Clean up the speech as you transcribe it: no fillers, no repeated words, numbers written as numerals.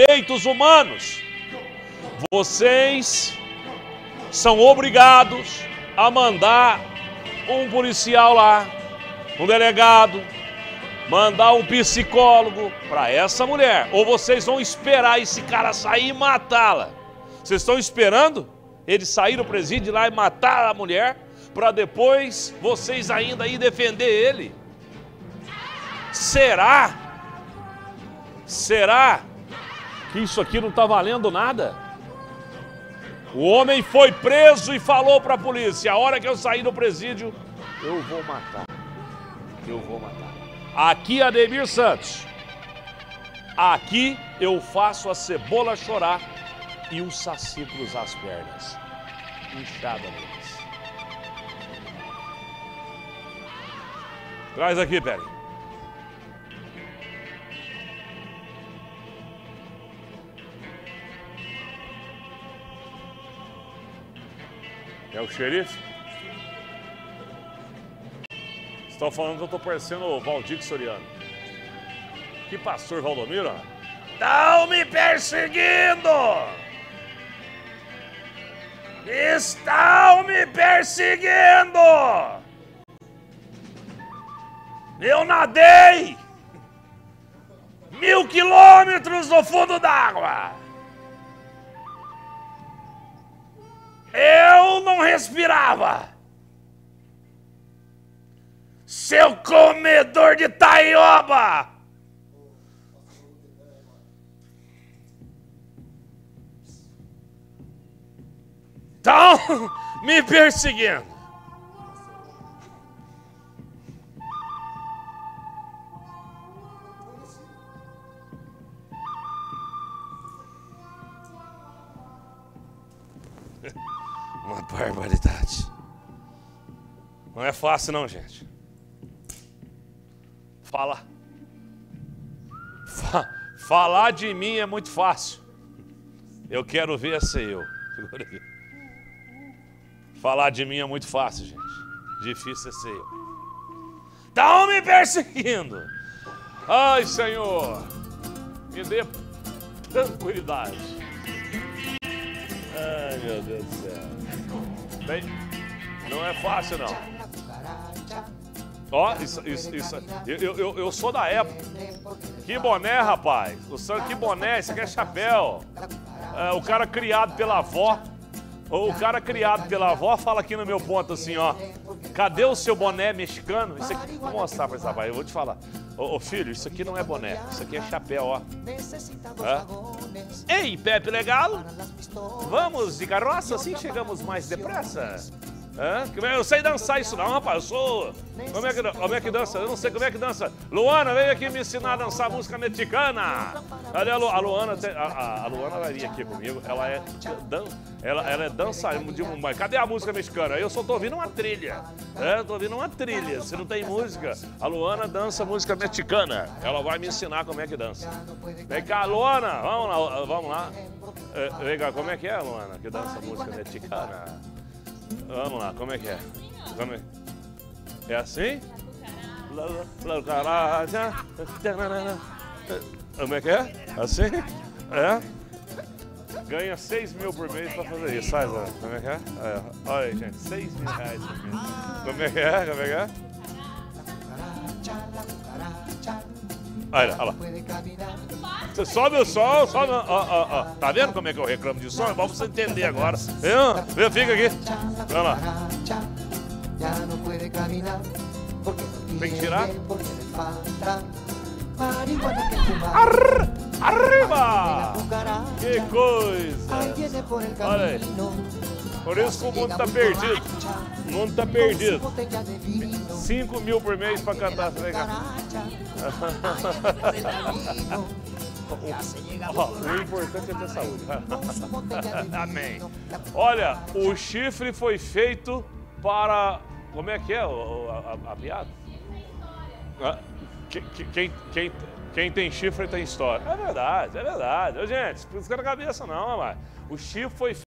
direitos humanos. Vocês são obrigados a mandar um policial lá, um delegado, mandar um psicólogo para essa mulher. Ou vocês vão esperar esse cara sair e matá-la. Vocês estão esperando ele sair do presídio lá e matar a mulher, para depois vocês ainda ir defender ele? Será? Será que isso aqui não está valendo nada? O homem foi preso e falou para a polícia: a hora que eu sair do presídio, eu vou matar. Eu vou matar. Aqui, Ademir Santos, aqui eu faço a cebola chorar e o saci cruzar as pernas. Inchada neles. Traz aqui, Peri. É o xerife? Estão falando que eu tô parecendo o Valdir Soriano. Que pastor Valdomiro? Estão me perseguindo! Estão me perseguindo! Eu nadei 1000 quilômetros no fundo d'água. Eu não respirava. Seu comedor de taioba! Estão me perseguindo. Uma barbaridade. Não é fácil não, gente. Falar de mim é muito fácil. Eu quero ver ser eu. Segura aqui. Falar de mim é muito fácil, gente. Difícil é ser eu. Estão me perseguindo. Ai, Senhor, me dê tranquilidade. Ai, meu Deus do céu. Bem, não é fácil, não. Ó, eu sou da época. Que boné, rapaz. Que boné, isso aqui é chapéu. É, o cara criado pela avó. O cara criado pela avó fala aqui no meu ponto assim, ó. Cadê o seu boné mexicano? Isso aqui, vou mostrar pra esse rapaz, eu vou te falar. Ô filho, isso aqui não é boné, isso aqui é chapéu, ó. É. Ei, Pepe Legal, vamos de carroça, assim chegamos mais depressa. Eu sei dançar isso não, rapaz, eu sou... Como é que dança? Eu não sei como é que dança. Luana, vem aqui me ensinar a dançar música mexicana. Cadê a Luana? A Luana vai vir aqui comigo, ela é dançarina de Mumbai. Cadê a música mexicana? Eu só tô ouvindo uma trilha. Tô ouvindo uma trilha, se não tem música. A Luana dança música mexicana. Ela vai me ensinar como é que dança. Vem cá, Luana, vamos lá. Vem cá, como é que é, Luana, que dança música mexicana? Vamos lá, como é que é? É assim? Como é que é? Assim? É? Ganha 6 mil por mês pra fazer isso. Faz, ó. Como é que é? Olha aí, gente, 6 mil reais por mês. Como é que é? Como é que é? Olha lá. Você sobe o som, sobe. Ó. Tá vendo como é que eu reclamo de som? Vamos você entender agora. Fica aqui. Vamos lá. Tem que tirar. Arriba! Que coisa! Olha aí. Por isso que o mundo tá perdido. O mundo tá perdido. 5 mil por mês pra cantar. O importante é ter saúde. Amém. Olha, o chifre foi feito para... Como é que é a piada? Quem tem chifre tem história. É verdade. Gente, não pisca na cabeça não, mas o chifre foi feito